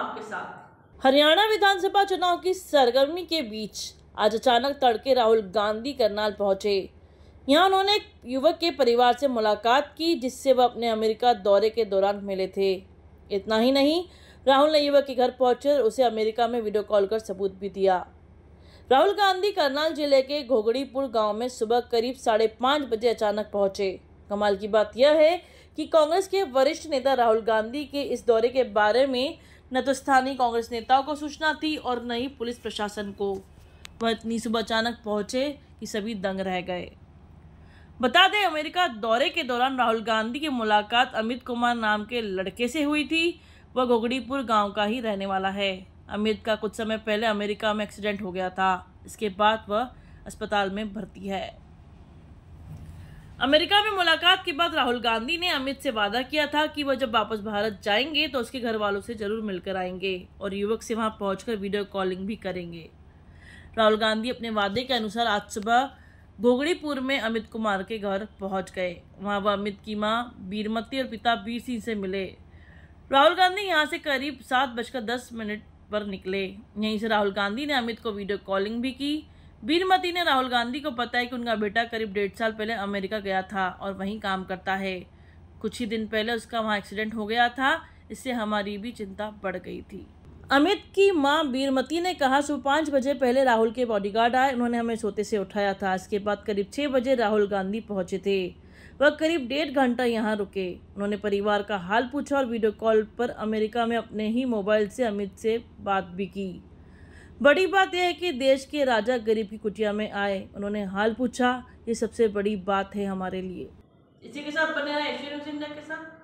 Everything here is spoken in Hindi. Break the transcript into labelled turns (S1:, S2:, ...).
S1: आपके साथ।
S2: हरियाणा विधानसभा चुनाव की सरगर्मी के बीच आज अचानक तड़के राहुल गांधी करनाल पहुंचे। यहां उन्होंने एक युवक के परिवार से मुलाकात की, जिससे वह अपने अमेरिका दौरे के दौरान मिले थे। इतना ही नहीं, राहुल ने युवक के घर पहुंचकर उसे अमेरिका में वीडियो कॉल कर सबूत भी दिया। राहुल गांधी करनाल जिले के घोगड़ीपुर गांव में सुबह करीब 5:30 बजे अचानक पहुंचे। कमाल की बात यह है कि कांग्रेस के वरिष्ठ नेता राहुल गांधी के इस दौरे के बारे में न तो स्थानीय कांग्रेस नेताओं को सूचना थी और न ही पुलिस प्रशासन को। वह इतनी सुबह अचानक पहुंचे कि सभी दंग रह गए। बता दें, अमेरिका दौरे के दौरान राहुल गांधी की मुलाकात अमित कुमार नाम के लड़के से हुई थी। वह घोगड़ीपुर गांव का ही रहने वाला है। अमित का कुछ समय पहले अमेरिका में एक्सीडेंट हो गया था। इसके बाद वह अस्पताल में भर्ती है। अमेरिका में मुलाकात के बाद राहुल गांधी ने अमित से वादा किया था कि वह जब वापस भारत जाएंगे तो उसके घर वालों से जरूर मिलकर आएंगे और युवक से वहां पहुंचकर वीडियो कॉलिंग भी करेंगे। राहुल गांधी अपने वादे के अनुसार आज सुबह घोगड़ीपुर में अमित कुमार के घर पहुंच गए। वहां वह अमित की मां बीरमती और पिता बीर सिंह से मिले। राहुल गांधी यहां से करीब 7:10 पर निकले। यहीं से राहुल गांधी ने अमित को वीडियो कॉलिंग भी की। बीरमती ने राहुल गांधी को बताया कि उनका बेटा करीब 1.5 साल पहले अमेरिका गया था और वहीं काम करता है। कुछ ही दिन पहले उसका वहां एक्सीडेंट हो गया था। इससे हमारी भी चिंता बढ़ गई थी। अमित की मां बीरमती ने कहा, सुबह 5 बजे पहले राहुल के बॉडीगार्ड आए। उन्होंने हमें सोते से उठाया था। इसके बाद करीब 6 बजे राहुल गांधी पहुंचे थे। वह करीब 1.5 घंटा यहाँ रुके। उन्होंने परिवार का हाल पूछा और वीडियो कॉल पर अमेरिका में अपने ही मोबाइल से अमित से बात भी की। बड़ी बात यह है कि देश के राजा गरीब की कुटिया में आए, उन्होंने हाल पूछा। ये सबसे बड़ी बात है हमारे लिए।
S1: इसी के साथ बने रहे एशियन न्यूज़ इंडिया के साथ।